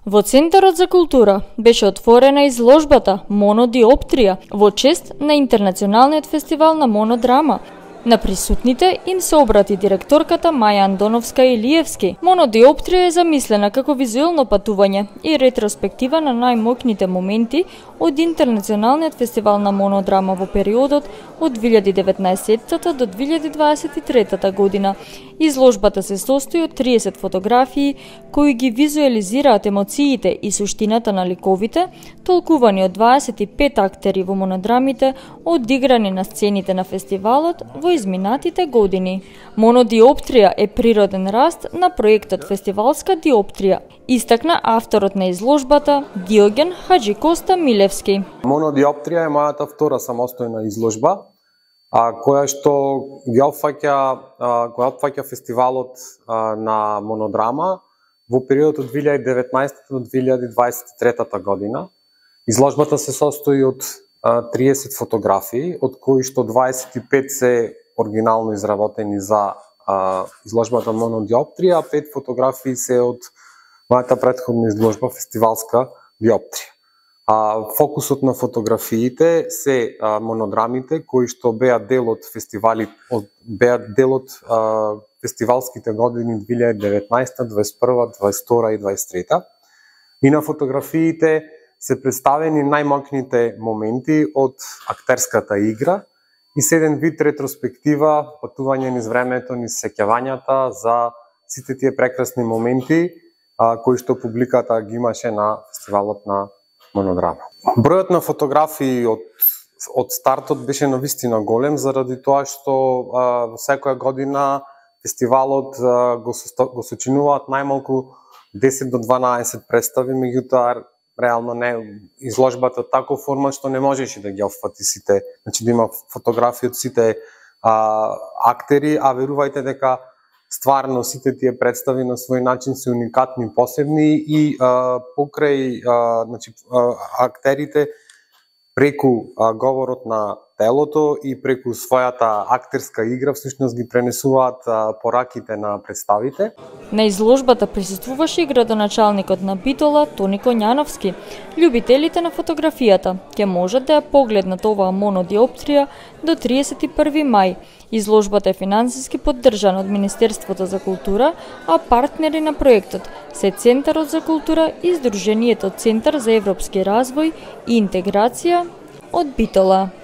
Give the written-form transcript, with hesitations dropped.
Во Центарот за култура беше отворена изложбата Монодиоптрија во чест на Интернационалниот фестивал на монодрама. На присутните им се обрати директорката Маја Андоновска-Илиевски. Монодиоптрија е замислена како визуелно патување и ретроспектива на најмоќните моменти од Интернационалниот фестивал на монодрама во периодот од 2019 до 2023 година. Изложбата се состои од 30 фотографии кои ги визуелизираат емоциите и суштината на ликовите, толкувани од 25 актери во монодрамите, одиграни на сцените на фестивалот во изминатите години. Монодиоптрија е природен раст на проектот Фестивалска диоптрија, истакна авторот на изложбата Диоген Хаџикоста Милевски. Монодиоптрија е мојата втора самостојна изложба, која што ја опфаќа фестивалот на монодрама во период од 2019 до 2023 година. Изложбата се состои од 30 фотографии, од кои што 25 се оригинално изработени за изложбата Монодиоптрија, а 5 фотографии се од мојата претходна изложба Фестивалска диоптрија. Фокусот на фотографиите се монодрамите кои што беа дел од фестивалските години 2019, 2021, 2022 и 2023. И на фотографиите се представени најмоќните моменти од актерската игра и се еден вид ретроспектива, патување низ времето, низ сеќавањата за сите тие прекрасни моменти кои што публиката ги имаше на фестивалот на монодрама. Бројот на фотографии од стартот беше навистина голем, заради тоа што во секоја година фестивалот го сочинуваат најмалку 10 до 12 представи, меѓутоа реално не изложбата таков формат што не можеше да ги опфати сите, значи да има фотографии од сите актери, а верувајте дека стварно сите тие представи на свој начин се уникатни, посебни и покрај актерите преку говорот на телото и преку својата актерска игра всушност ги пренесуваат пораките на представите. На изложбата присуствуваше и градоначалникот на Битола Тони Коњановски. Љубителите на фотографијата ќе можат да ја погледнат оваа монодиоптрија до 31 мај. Изложбата е финансиски поддржана од Министерството за култура, а партнери на проектот се Центарот за култура и Сдруженијето Центар за европски развој и интеграција од Битола.